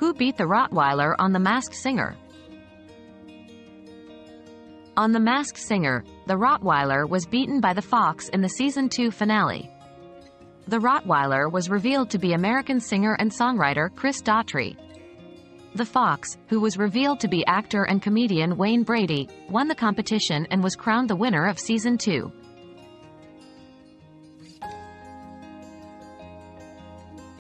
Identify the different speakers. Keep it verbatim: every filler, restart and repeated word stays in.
Speaker 1: Who beat the Rottweiler on The Masked Singer? On The Masked Singer, the Rottweiler was beaten by the fox in the season two finale. The Rottweiler was revealed to be American singer and songwriter Chris Daughtry. The fox, who was revealed to be actor and comedian Wayne Brady, won the competition and was crowned the winner of season two.